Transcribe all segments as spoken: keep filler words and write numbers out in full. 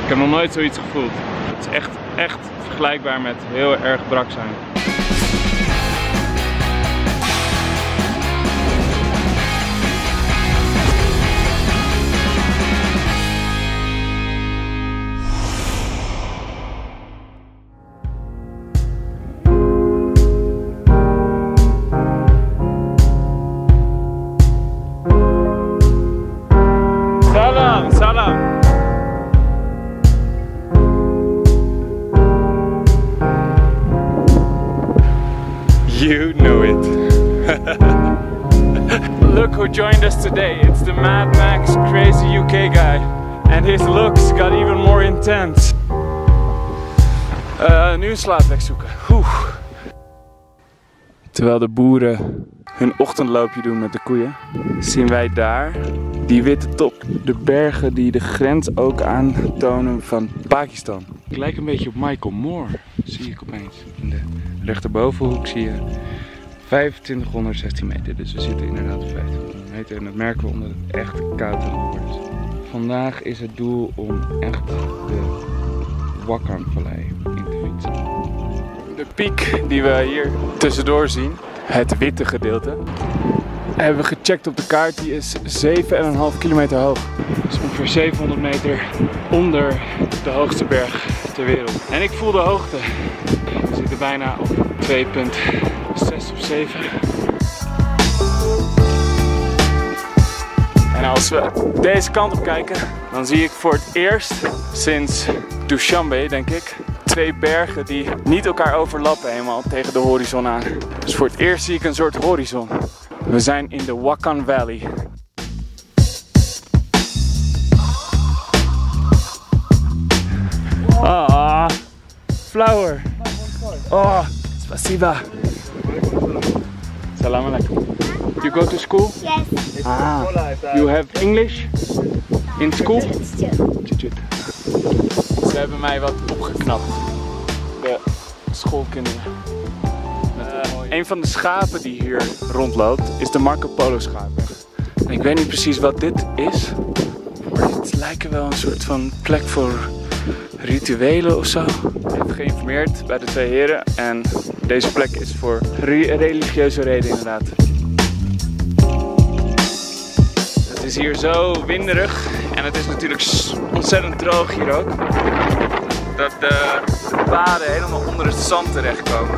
Ik heb nog nooit zoiets gevoeld. Het is echt, echt vergelijkbaar met heel erg brak zijn. Salam, salam. You know it. Look who joined us today. It's the Mad Max crazy U K guy. And his looks got even more intense. Uh, nu een slaapplek zoeken. Oeh. Terwijl de boeren hun ochtendloopje doen met de koeien, zien wij daar die witte top. De bergen die de grens ook aantonen van Pakistan. Ik lijk een beetje op Michael Moore, zie ik opeens. In de rechterbovenhoek zie je vijfentwintighonderdzestien meter. Dus we zitten inderdaad op vijftienhonderd meter. En dat merken we omdat het echt koud aan het worden is. Vandaag is het doel om echt de Wakhan-vallei in te fietsen. De piek die we hier tussendoor zien, het witte gedeelte, hebben we gecheckt op de kaart. Die is zeven komma vijf kilometer hoog. Dus ongeveer zevenhonderd meter onder de hoogste berg ter wereld. En ik voel de hoogte. We zitten bijna op twee komma zes of zeven. En als we deze kant op kijken, dan zie ik voor het eerst sinds Dushanbe, denk ik, twee bergen die niet elkaar overlappen helemaal tegen de horizon aan. Dus voor het eerst zie ik een soort horizon. We zijn in de Wakhan Valley. Ah, flower. Oh, spasiba. Salam alaikum. You go to school? Yes. Ah, you have English in school? Ze hebben mij wat opgeknapt, de schoolkinderen. Uh, een van de schapen die hier rondloopt is de Marco Polo schaapweg. En ik weet niet precies wat dit is, maar het lijkt wel een soort van plek voor rituelen of zo. Ik heb geïnformeerd bij de twee heren en deze plek is voor re religieuze redenen inderdaad. Het is hier zo winderig en het is natuurlijk ontzettend droog hier ook. Dat de, de paden helemaal onder het zand terechtkomen.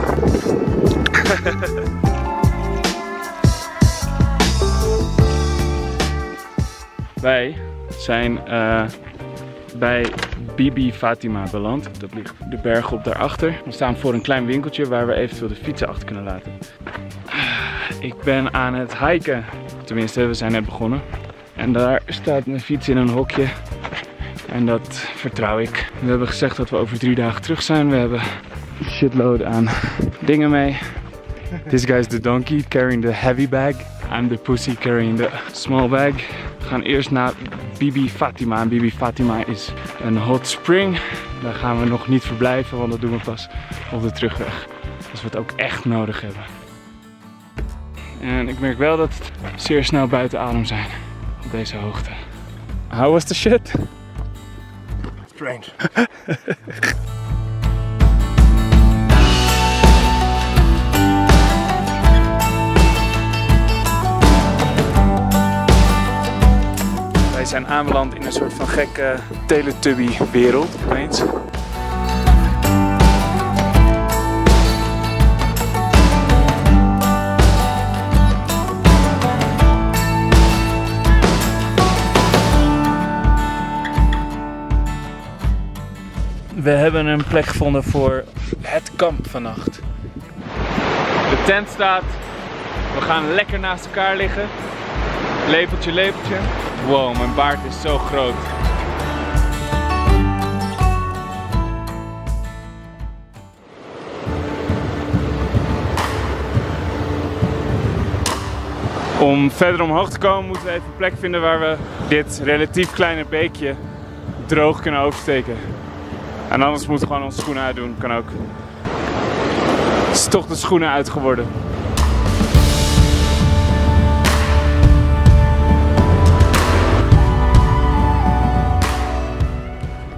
Wij zijn uh, bij Bibi Fatima beland. Dat ligt de berg op daarachter. We staan voor een klein winkeltje waar we eventueel de fietsen achter kunnen laten. Ik ben aan het hiken. Tenminste, we zijn net begonnen. En daar staat mijn fiets in een hokje. En dat vertrouw ik. We hebben gezegd dat we over drie dagen terug zijn. We hebben een shitload aan dingen mee. This guy is the donkey carrying the heavy bag. I'm the pussy carrying the small bag. We gaan eerst naar Bibi Fatima. En Bibi Fatima is een hot spring. Daar gaan we nog niet verblijven, want dat doen we pas op de terugweg. Als we het ook echt nodig hebben. En ik merk wel dat het zeer snel buiten adem zijn op deze hoogte. How was the shit? Strange. Wij zijn aanbeland in een soort van gekke Teletubby-wereld opeens. We hebben een plek gevonden voor het kamp vannacht. De tent staat. We gaan lekker naast elkaar liggen. Lepeltje, lepeltje. Wow, mijn baard is zo groot. Om verder omhoog te komen moeten we even een plek vinden waar we dit relatief kleine beekje droog kunnen oversteken. En anders moeten we gewoon onze schoenen uitdoen, kan ook. Het is toch de schoenen uit geworden.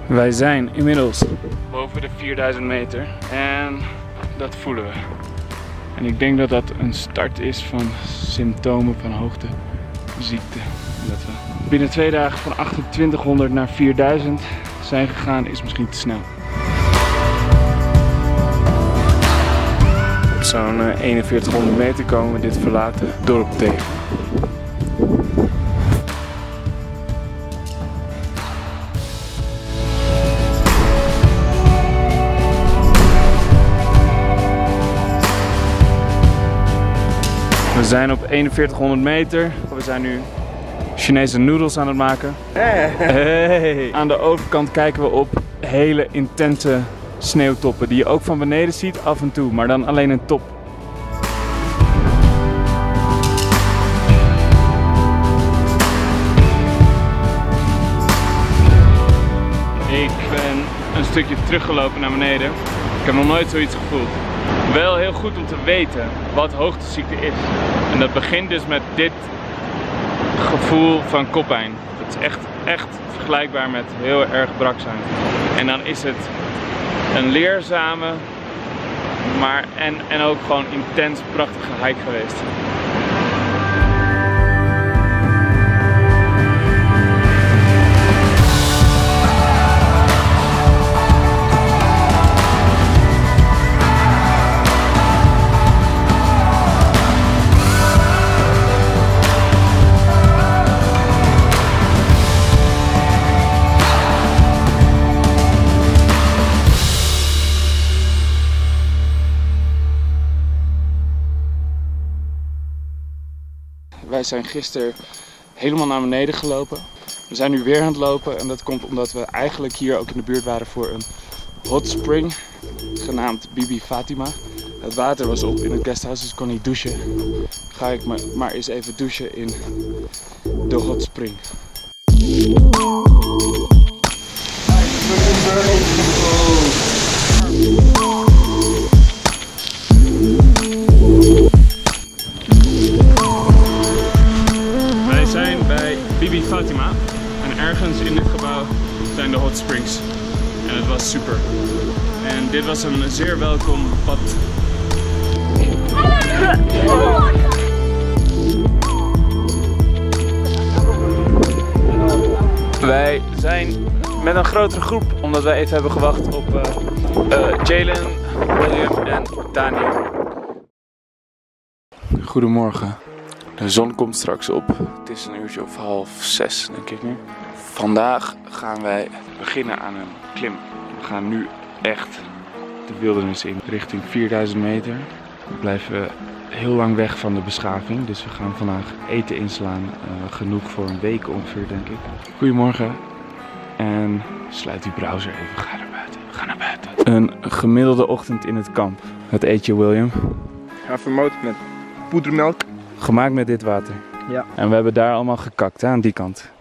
Wij zijn inmiddels boven de vierduizend meter en dat voelen we. En ik denk dat dat een start is van symptomen van hoogteziekte. En dat we binnen twee dagen van achtentwintighonderd naar vierduizend zijn gegaan is misschien te snel. Op zo'n eenenveertighonderd meter komen we dit verlaten dorp tegen. We zijn op eenenveertighonderd meter. We zijn nu Chinese noedels aan het maken. Hey. Hey. Aan de overkant kijken we op hele intense sneeuwtoppen die je ook van beneden ziet af en toe, maar dan alleen een top. Ik ben een stukje teruggelopen naar beneden. Ik heb nog nooit zoiets gevoeld. Wel heel goed om te weten wat hoogteziekte is. En dat begint dus met dit gevoel van koppijn. Het is echt, echt vergelijkbaar met heel erg brak zijn. En dan is het een leerzame, maar en, en ook gewoon intens prachtige hike geweest. Wij zijn gisteren helemaal naar beneden gelopen. We zijn nu weer aan het lopen en dat komt omdat we eigenlijk hier ook in de buurt waren voor een hot spring, genaamd Bibi Fatima. Het water was op in het guesthouse, dus ik kon niet douchen. Ga ik maar, maar eens even douchen in de hot spring. Bibi Fatima en ergens in dit gebouw zijn de hot springs en het was super. En dit was een zeer welkom pad. Wij zijn met een grotere groep omdat wij even hebben gewacht op uh, uh, Jalen, William en Daniel. Goedemorgen. De zon komt straks op. Het is een uurtje of half zes, denk ik nu. Vandaag gaan wij beginnen aan een klim. We gaan nu echt de wildernis in, richting vierduizend meter. We blijven heel lang weg van de beschaving, dus we gaan vandaag eten inslaan. Uh, genoeg voor een week ongeveer, denk ik. Goedemorgen. En sluit die browser even. We gaan naar buiten. We gaan naar buiten. Een gemiddelde ochtend in het kamp. Wat eet je, William? Havermout met poedermelk. Gemaakt met dit water. Ja. En we hebben daar allemaal gekakt, hè, aan die kant.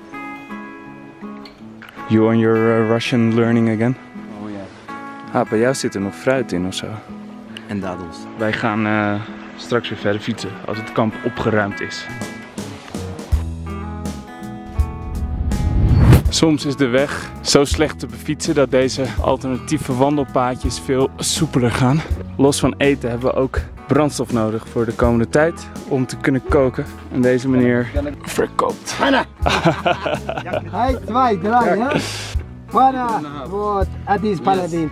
You on your uh, Russian learning again? Oh ja. Ah, bij jou zit er nog fruit in of zo. En dadels. Wij gaan uh, straks weer verder fietsen als het kamp opgeruimd is. Soms is de weg zo slecht te befietsen dat deze alternatieve wandelpaadjes veel soepeler gaan. Los van eten hebben we ook brandstof nodig voor de komende tijd om te kunnen koken. En deze meneer verkoopt. Hij, twee, drie, hè? Para, wat, het is paladin.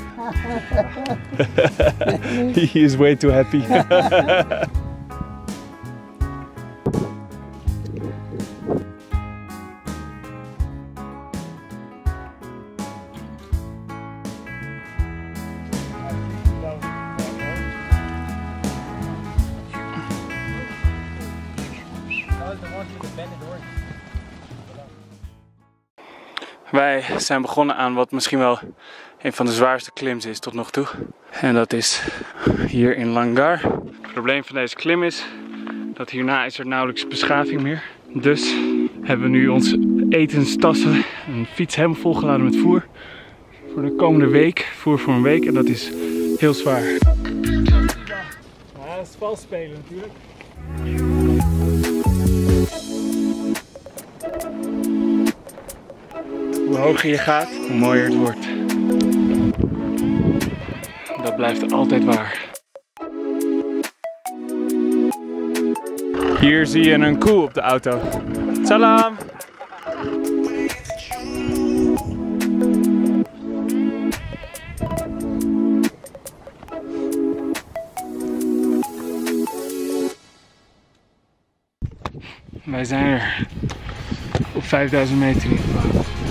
He is way too happy. Wij zijn begonnen aan wat misschien wel een van de zwaarste klims is tot nog toe. En dat is hier in Langar. Het probleem van deze klim is dat hierna is er nauwelijks beschaving meer. Dus hebben we nu onze etenstassen, een fiets helemaal volgeladen met voer. Voor de komende week, voer voor een week, en dat is heel zwaar. Ja, dat is vals spelen natuurlijk. Hoe hoger je gaat, hoe mooier het wordt. Dat blijft altijd waar. Hier zie je een koe op de auto. Salam! Wij zijn er op vijfduizend meter in ieder geval.